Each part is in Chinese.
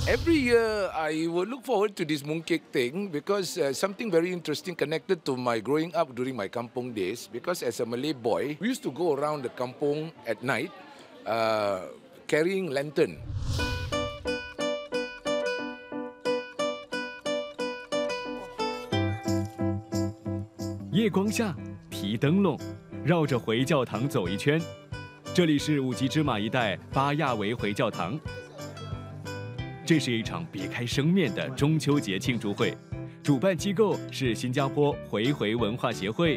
Every year, I would look forward to this mooncake thing because something very interesting connected to my growing up during my kampong days. Because as a Malay boy, we used to go around the kampong at night carrying lantern. 夜光下提灯笼，绕着回教堂走一圈。这里是五级芝麻一带巴亚维回教堂。这是一场别开生面的中秋节庆祝会，主办机构是新加坡回文化协会。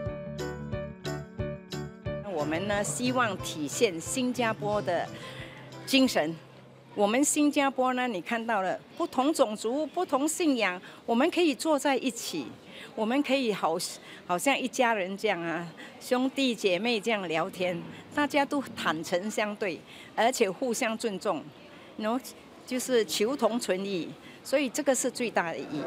我们呢，希望体现新加坡的精神。我们新加坡呢，你看到了不同种族、不同信仰，我们可以坐在一起，我们可以好像一家人这样啊，兄弟姐妹这样聊天，大家都坦诚相对，而且互相尊重，然后就是求同存异，所以这个是最大的意义。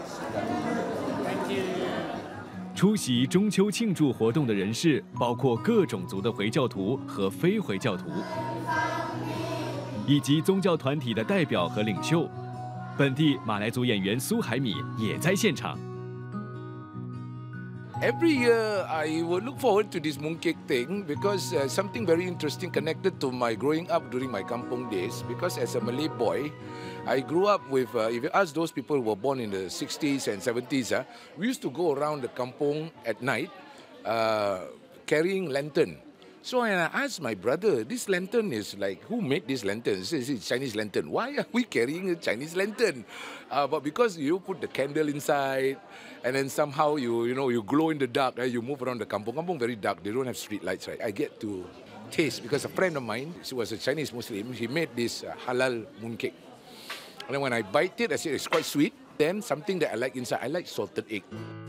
出席中秋庆祝活动的人士包括各种族的回教徒和非回教徒，以及宗教团体的代表和领袖。本地马来族演员苏海米也在现场。 Every year, I would look forward to this mooncake thing because something very interesting connected to my growing up during my kampong days. Because as a Malay boy, I grew up with, if you ask those people who were born in the 60s and 70s, we used to go around the kampong at night carrying lantern. So when I asked my brother, this lantern is like, who made this lantern? He says it's Chinese lantern. Why are we carrying a Chinese lantern? But because you put the candle inside, and then somehow you glow in the dark. You move around the kampong. Kampong very dark. They don't have street lights, right? I get to taste because a friend of mine, she was a Chinese Muslim. He made this halal mooncake. And then when I bite it, I said it's quite sweet. Then something that I like inside, I like salted egg.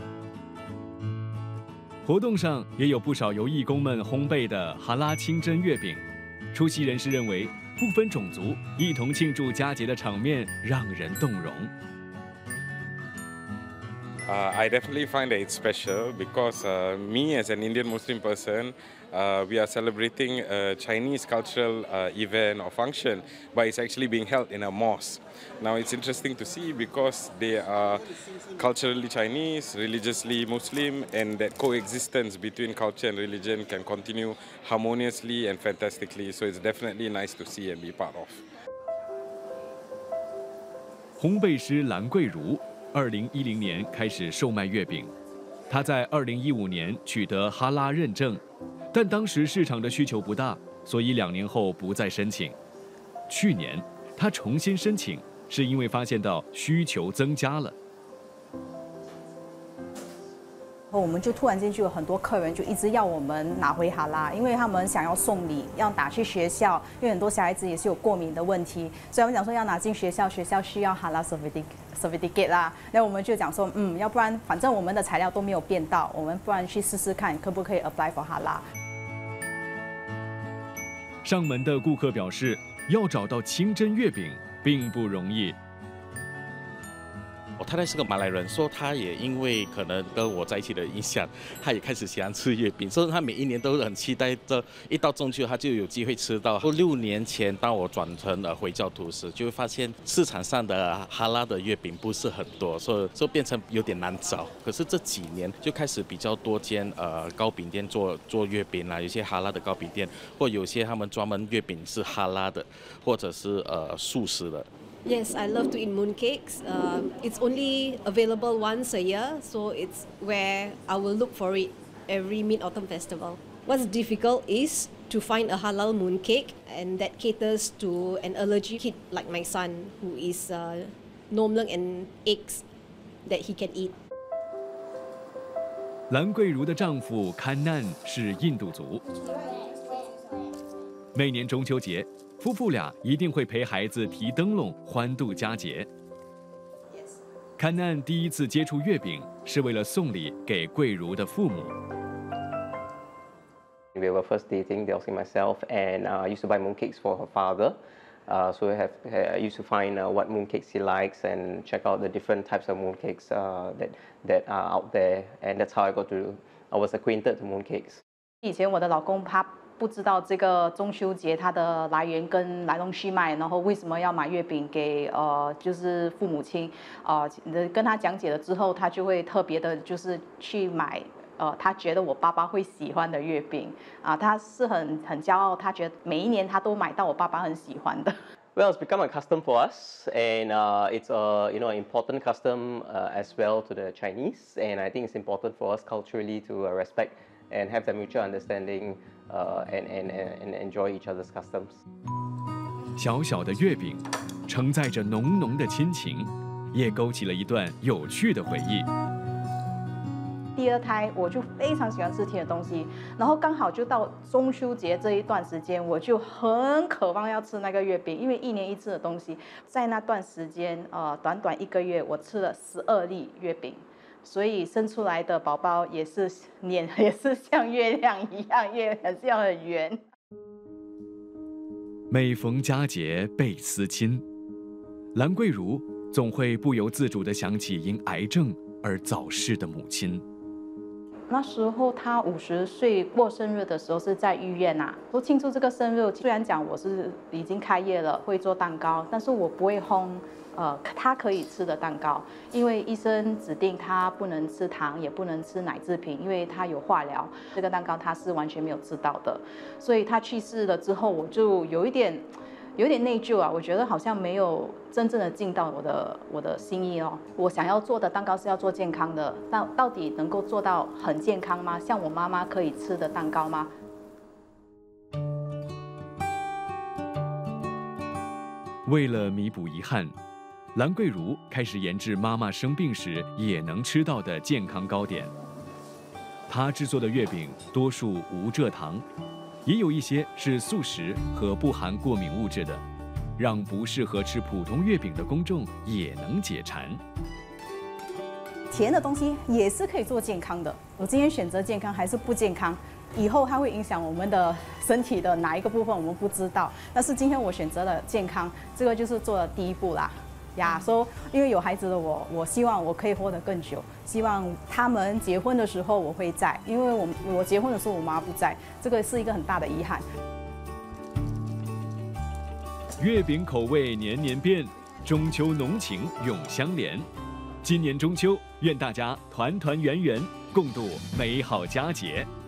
活动上也有不少由义工们烘焙的哈拉清真月饼。出席人士认为，不分种族一同庆祝佳节的场面让人动容。 I definitely find that it's special because me as an Indian Muslim person, we are celebrating a Chinese cultural event or function, but it's actually being held in a mosque. Now it's interesting to see because they are culturally Chinese, religiously Muslim, and that coexistence between culture and religion can continue harmoniously and fantastically. So it's definitely nice to see and be part of. 烘焙师兰桂如2010年开始售卖月饼，他在2015年取得哈拉认证，但当时市场的需求不大，所以2年后不再申请。去年他重新申请，是因为发现到需求增加了。 我们就突然间就有很多客人就一直要我们拿回哈拉，因为他们想要送礼，要拿去学校，因为很多小孩子也是有过敏的问题，所以我们讲说要拿进学校，学校需要哈拉 certificate 啦。那我们就讲说，要不然反正我们的材料都没有变到，我们不然去试试看可不可以 apply for 哈拉。 上门的顾客表示，要找到清真月饼并不容易。 我太太是个马来人，说她也因为可能跟我在一起的影响，她也开始喜欢吃月饼，所以她每一年都很期待着一到中秋，她就有机会吃到。6年前，当我转成回教徒时，就会发现市场上的哈拉的月饼不是很多，所以变成有点难找。可是这几年就开始比较多间糕饼店做月饼啦，有些哈拉的糕饼店，或有些他们专门月饼是哈拉的，或者是素食的。 Yes, I love to eat mooncakes. It's only available once a year, so it's where I will look for it every Mid-Autumn Festival. What's difficult is to find a halal mooncake and that caters to an allergy kid like my son who is no milk and eggs that he can eat. 兰桂如的丈夫堪难是印度族，每年中秋节，夫妇俩一定会陪孩子提灯笼，欢度佳节。堪难第一次接触月饼，是为了送礼给桂如的父母。 We were first dating, Delcy and myself, and I used to buy mooncakes for her father. So I used to find what mooncakes he likes and check out the different types of mooncakes that are out there, and that's how I was acquainted to mooncakes. 以前我的老公他不知道这个中秋节它的来源跟来龙去脉，然后为什么要买月饼给就是父母亲跟他讲解了之后，他就会特别的就是去买他觉得我爸爸会喜欢的月饼他是很骄傲，他觉得每一年他都买到我爸爸很喜欢的。 Well, it's become a custom for us, and it's an important custom as well to the Chinese. And I think it's important for us culturally to respect and have the mutual understanding and enjoy each other's customs. 小小的月饼，承载着浓浓的亲情，也勾起了一段有趣的回忆。 第二胎我就非常喜欢吃甜的东西，然后刚好就到中秋节这一段时间，我就很渴望要吃那个月饼，因为1年1次的东西。在那段时间，短短1个月，我吃了12粒月饼，所以生出来的宝宝也是脸也是像月亮一样，也很圆。 每逢佳节倍思亲，兰桂如总会不由自主地想起因癌症而早逝的母亲。 那时候他50岁过生日的时候是在医院都庆祝这个生日。虽然讲我是已经开业了，会做蛋糕，但是我不会烘他可以吃的蛋糕，因为医生指定他不能吃糖，也不能吃奶制品，因为他有化疗。这个蛋糕他是完全没有吃到的，所以他去世了之后，我就有点内疚我觉得好像没有真正的尽到我的心意我想要做的蛋糕是要做健康的，但到底能够做到很健康吗？像我妈妈可以吃的蛋糕吗？ 为了弥补遗憾，兰桂如开始研制妈妈生病时也能吃到的健康糕点。她制作的月饼多数无蔗糖，也有一些是素食和不含过敏物质的，让不适合吃普通月饼的公众也能解馋。 甜的东西也是可以做健康的，我今天选择健康还是不健康，以后它会影响我们的身体的哪一个部分我们不知道，但是今天我选择了健康，这个就是做的第一步啦。所以因为有孩子的我希望我可以活得更久，希望他们结婚的时候我会在，因为我结婚的时候我妈不在，这个是一个很大的遗憾。 月饼口味年年变，中秋浓情永相连。今年中秋，愿大家团团圆圆，共度美好佳节。